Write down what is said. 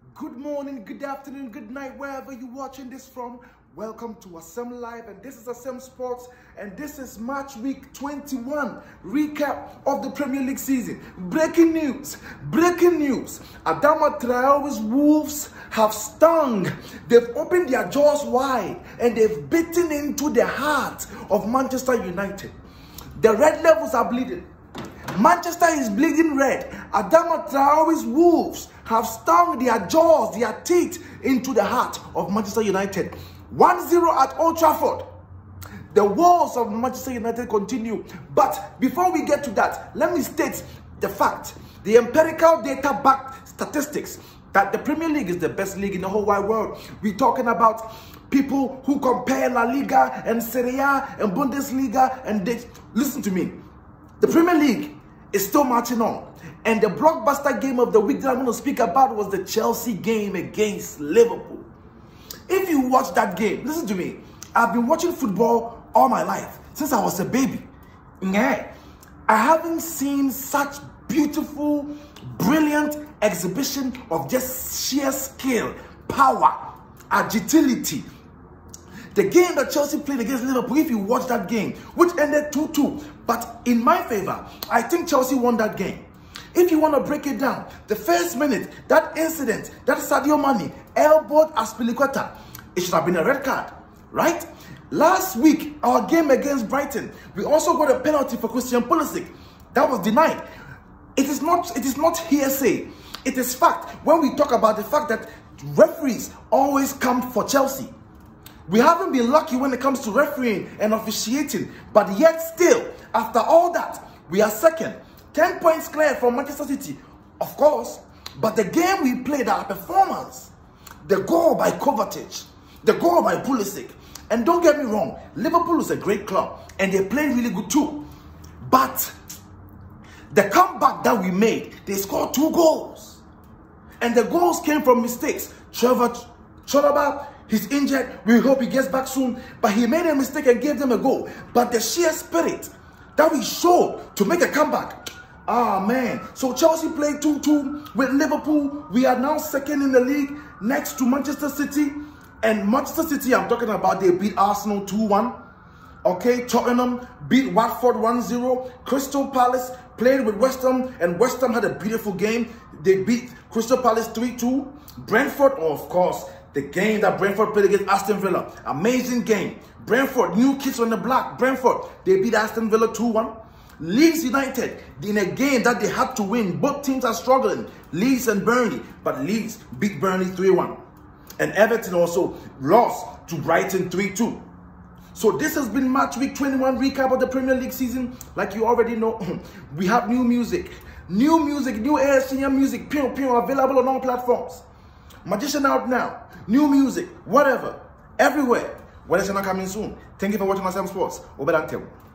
Good morning, good afternoon, good night, wherever you're watching this from. Welcome to Asem Live, and this is Asem Sports, and this is March Week 21 recap of the Premier League season. Breaking news, Adama Traore's Wolves have stung. They've opened their jaws wide, and they've bitten into the heart of Manchester United. The red levels are bleeding. Manchester is bleeding red. Adama Traore's Wolves have stung their jaws, their teeth into the heart of Manchester United. 1-0 at Old Trafford. The woes of Manchester United continue. But before we get to that, let me state the fact, the empirical data-backed statistics, that the Premier League is the best league in the whole wide world. We're talking about people who compare La Liga and Serie A and Bundesliga, and they listen to me. The Premier League is still marching on. And the blockbuster game of the week that I'm going to speak about was the Chelsea game against Liverpool. If you watch that game, listen to me. I've been watching football all my life, since I was a baby. I haven't seen such beautiful, brilliant exhibition of just sheer skill, power, agility. The game that Chelsea played against Liverpool, if you watch that game, which ended 2-2, but in my favor, I think Chelsea won that game. If you want to break it down, the first minute, that incident, that Sadio Mane elbowed Azpilicueta, it should have been a red card, right? Last week, our game against Brighton, we also got a penalty for Christian Pulisic. That was denied. It is not hearsay. It is fact. When we talk about the fact that referees always come for Chelsea, we haven't been lucky when it comes to refereeing and officiating, but yet still, after all that, we are second. 10 points clear from Manchester City, of course, but the game we played, our performance, the goal by Kovacic, the goal by Pulisic, and don't get me wrong, Liverpool is a great club, and they play really good too, but the comeback that we made, they scored 2 goals, and the goals came from mistakes. Trevor Chalobah, he's injured, we hope he gets back soon, but he made a mistake and gave them a goal. But the sheer spirit that we showed to make a comeback, man. So Chelsea played 2-2 with Liverpool. We are now second in the league, next to Manchester City. And Manchester City, I'm talking about, they beat Arsenal 2-1. Okay, Tottenham beat Watford 1-0. Crystal Palace played with West Ham, and West Ham had a beautiful game. They beat Crystal Palace 3-2. Brentford, of course, the game that Brentford played against Aston Villa. Amazing game. Brentford, new kids on the block. Brentford, they beat Aston Villa 2-1. Leeds United, in a game that they had to win. Both teams are struggling, Leeds and Burnley, but Leeds beat Burnley 3-1. And Everton also lost to Brighton 3-2. So this has been March Week 21 recap of the Premier League season. Like you already know, we have new music, new ASCM music, available on all platforms. Magician out now, new music, whatever, everywhere. What is not coming soon? Thank you for watching Asem Sports. Obedantel.